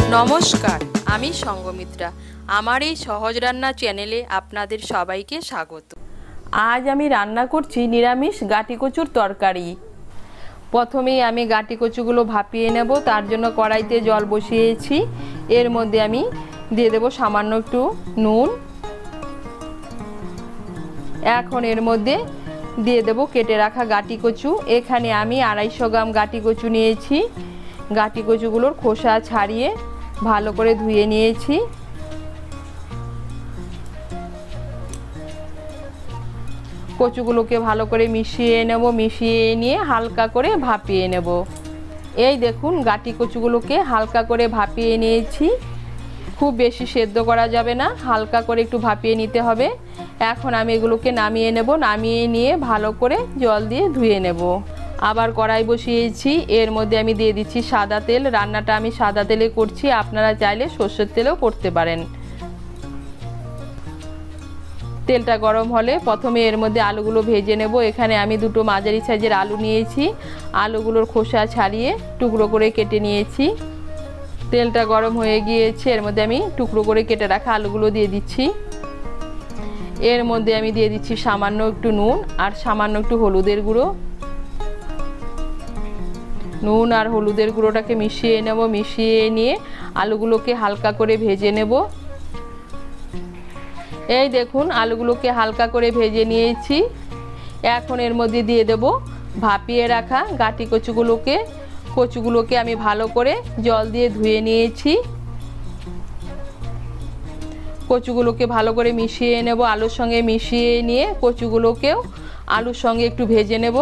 নমস্কার, আমি সঙ্গমিত্রা। আমার এই সহজ রান্না চ্যানেলে আপনাদের সবাইকে স্বাগত। আজ আমি রান্না করছি নিরামিষ গাঁটি কচুর তরকারি। প্রথমেই আমি গাঁটি কচুগুলো ভাপিয়ে নেব। তার জন্য কড়াইতে জল বসিয়েছি। এর মধ্যে আমি দিয়ে দেব সামান্য একটু নুন। এখন এর মধ্যে দিয়ে দেব কেটে রাখা গাঁটি কচু। এখানে আমি 250 গ্রাম গাঁটি কচু নিয়েছি। গাঁটি কচুগুলোর খোসা ছাড়িয়ে ভালো করে ধুয়ে নিয়েছি। কচুগুলোকে ভালো করে মিশিয়ে নেব। মিশিয়ে নিয়ে হালকা করে ভাপিয়ে নেব। এই দেখুন, গাঁটি কচুগুলোকে হালকা করে ভাপিয়ে নিয়েছি। খুব বেশি সেদ্ধ করা যাবে না, হালকা করে একটু ভাপিয়ে নিতে হবে। এখন আমি এগুলোকে নামিয়ে নেব। নামিয়ে নিয়ে ভালো করে জল দিয়ে ধুয়ে নেব। আবার কড়াই বসিয়েছি। এর মধ্যে আমি দিয়ে দিচ্ছি সাদা তেল। রান্নাটা আমি সাদা তেলে করছি, আপনারা চাইলে সর্ষের তেলেও করতে পারেন। তেলটা গরম হলে প্রথমে এর মধ্যে আলুগুলো ভেজে নেব। এখানে আমি দুটো মাঝারি সাইজের আলু নিয়েছি। আলুগুলোর খোসা ছাড়িয়ে টুকরো করে কেটে নিয়েছি। তেলটা গরম হয়ে গিয়েছে। এর মধ্যে আমি টুকরো করে কেটে রাখা আলুগুলো দিয়ে দিচ্ছি। এর মধ্যে আমি দিয়ে দিচ্ছি সামান্য একটু নুন আর সামান্য একটু হলুদের গুঁড়ো। নুন আর হলুদের গুঁড়োটাকে মিশিয়ে নেব। মিশিয়ে নিয়ে আলুগুলোকে হালকা করে ভেজে নেব। এই দেখুন, আলুগুলোকে হালকা করে ভেজে নিয়েছি। এখন এর মধ্যে দিয়ে দেব ভাপিয়ে রাখা গাঁটি কচুগুলোকে আমি ভালো করে জল দিয়ে ধুয়ে নিয়েছি। কচুগুলোকে ভালো করে মিশিয়ে নেব। আলুর সঙ্গে মিশিয়ে নিয়ে কচুগুলোকেও আলুর সঙ্গে একটু ভেজে নেব।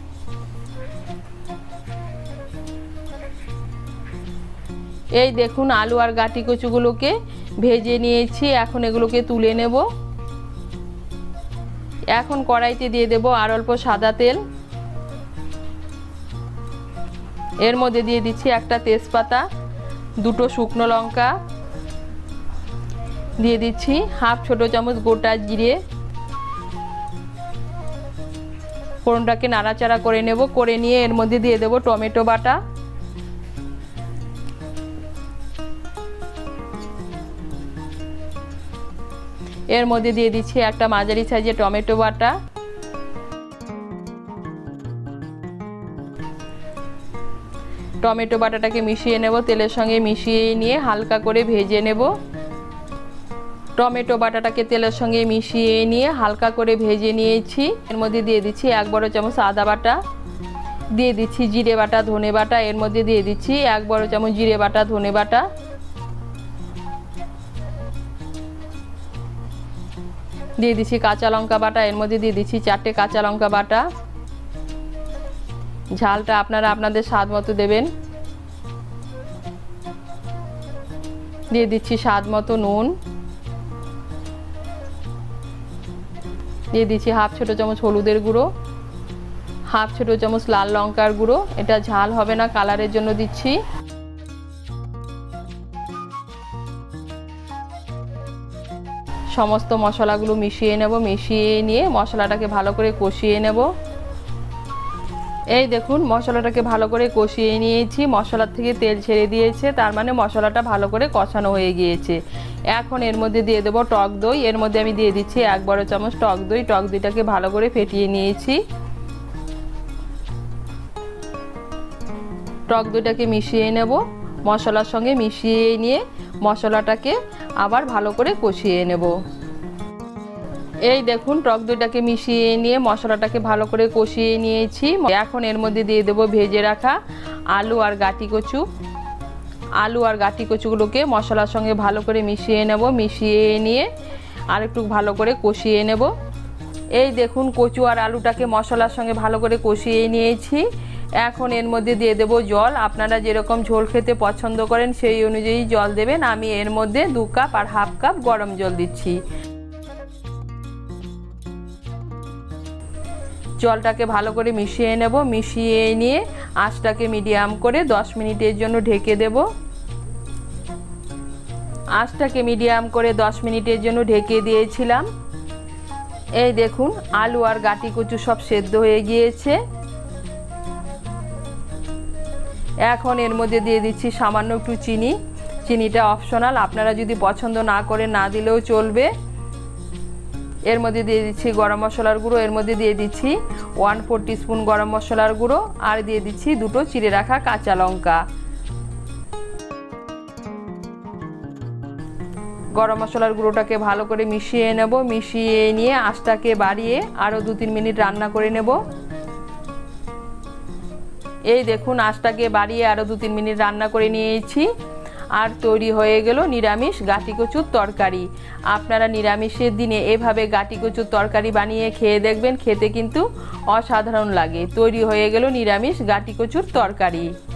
এই দেখুন, আলু আর গাঁটি কচুগুলোকে ভেজে নিয়েছি। এখন এগুলোকে তুলে নেব। এখন কড়াইতে দিয়ে দেব আর অল্প সাদা তেল। এর মধ্যে দিয়ে দিচ্ছি একটা তেজপাতা, দুটো শুকনো লঙ্কা, দিয়ে দিচ্ছি হাফ ছোট চামচ গোটা জিরে। ফোড়নটাকে নাড়াচাড়া করে নেব। করে নিয়ে এর মধ্যে দিয়ে দেব টমেটো বাটা। এর মধ্যে দিয়ে দিচ্ছি একটা মাঝারি সাইজের টমেটো বাটা। টমেটো বাটাটাকে মিশিয়ে নেব। তেলের সঙ্গে মিশিয়ে নিয়ে হালকা করে ভেজে নেব। টমেটো বাটাটাকে তেলের সঙ্গে মিশিয়ে নিয়ে হালকা করে ভেজে নিয়েছি। এর মধ্যে দিয়ে দিচ্ছি 1 বড় চামচ আদা বাটা। দিয়ে দিচ্ছি জিরে বাটা, ধনে বাটা। এর মধ্যে দিয়ে দিচ্ছি 1 বড় চামচ জিরে বাটা, ধনে বাটা। দিয়ে দিচ্ছি কাঁচা লঙ্কা বাটা। এর মধ্যে দিয়ে দিচ্ছি 4টে কাঁচা লঙ্কা বাটা। ঝালটা আপনারা আপনাদের স্বাদ মতো দেবেন। দিয়ে দিচ্ছি স্বাদ মতো নুন। দিয়ে দিচ্ছি হাফ ছোট চামচ হলুদের গুঁড়ো, হাফ ছোট চামচ লাল লঙ্কার গুঁড়ো। এটা ঝাল হবে না, কালারের জন্য দিচ্ছি। সমস্ত মশলাগুলো মিশিয়ে নেব। মিশিয়ে নিয়ে মশলাটাকে ভালো করে কষিয়ে নেব। এই দেখুন, মশলাটাকে ভালো করে কষিয়ে নিয়েছি। মশলার থেকে তেল ছেড়ে দিয়েছে, তার মানে মশলাটা ভালো করে কষানো হয়ে গিয়েছে। এখন এর মধ্যে দিয়ে দেব টক দই। এর মধ্যে আমি দিয়ে দিচ্ছি 1 বড় চামচ টক দই। টক দইটাকে ভালো করে ফেটিয়ে নিয়েছি। টক দইটাকে মিশিয়ে নেব। মশলার সঙ্গে মিশিয়ে নিয়ে মশলাটাকে আবার ভালো করে কষিয়ে নেব। এই দেখুন, টক দইটাকে মিশিয়ে নিয়ে মশলাটাকে ভালো করে কষিয়ে নিয়েছি। এখন এর মধ্যে দিয়ে দেব ভেজে রাখা আলু আর গাঁটি কচু। আলু আর গাঁটি কচুগুলোকে মশলার সঙ্গে ভালো করে মিশিয়ে নেব। মিশিয়ে নিয়ে আর একটু ভালো করে কষিয়ে নেব। এই দেখুন, কচু আর আলুটাকে মশলার সঙ্গে ভালো করে কষিয়ে নিয়েছি। এখন এর মধ্যে দিয়ে দেব জল। আপনারা যেরকম ঝোল খেতে পছন্দ করেন সেই অনুযায়ী জল দেবেন। আমি এর মধ্যে 2 কাপ আর হাফ কাপ গরম জল দিচ্ছি। জলটাকে ভালো করে মিশিয়ে নেব। মিশিয়ে নিয়ে আঁচটাকে মিডিয়াম করে 10 মিনিটের জন্য ঢেকে দেব। আঁচটাকে মিডিয়াম করে 10 মিনিটের জন্য ঢেকে দিয়েছিলাম। এই দেখুন, আলু আর গাঁটি কচু সব সেদ্ধ হয়ে গিয়েছে। এখন এর মধ্যে দিয়ে দিচ্ছি সামান্য একটু চিনি। চিনিটা অপশনাল, আপনারা যদি পছন্দ না করে না দিলেও চলবে। এর মধ্যে দিয়ে দিচ্ছি গরম মশলার গুঁড়ো, এর মধ্যে দিয়ে দিচ্ছি 1/4 টিস্পুন গরম মশলার গুঁড়ো, আর দিয়ে দিচ্ছি 2টো চিড়ে রাখা কাঁচা লঙ্কা। গরম মশলার গুঁড়োটাকে ভালো করে মিশিয়ে নেব। মিশিয়ে নিয়ে আঁচটাকে বাড়িয়ে আরও 2-3 মিনিট রান্না করে নেব। এই দেখুন আঁচটাকে বাড়িয়ে আরও 2-3 মিনিট রান্না করে নিয়েছি, আর তৈরি হয়ে গেল নিরামিষ গাঁটি কচুর তরকারি। আপনারা নিরামিষের দিনে এভাবে গাঁটি কচুর তরকারি বানিয়ে খেয়ে দেখবেন, খেতে কিন্তু অসাধারণ লাগে। তৈরি হয়ে গেল নিরামিষ গাঁটি কচুর তরকারি।